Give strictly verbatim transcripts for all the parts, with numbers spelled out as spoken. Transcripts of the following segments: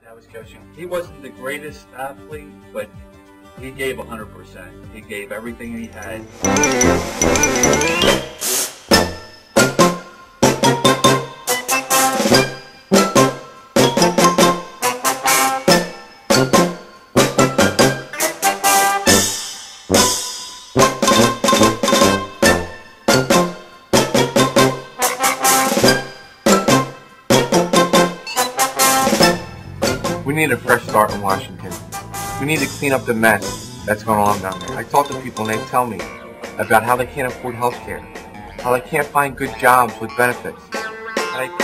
I was coaching. He wasn't the greatest athlete, but he gave one hundred percent. He gave everything he had. We need a fresh start in Washington. We need to clean up the mess that's going on down there. I talk to people and they tell me about how they can't afford health care, how they can't find good jobs with benefits. And I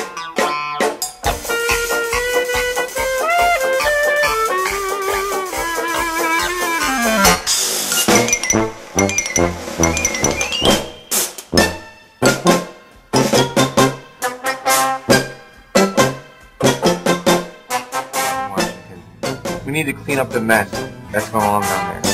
We need to clean up the mess that's going on down there.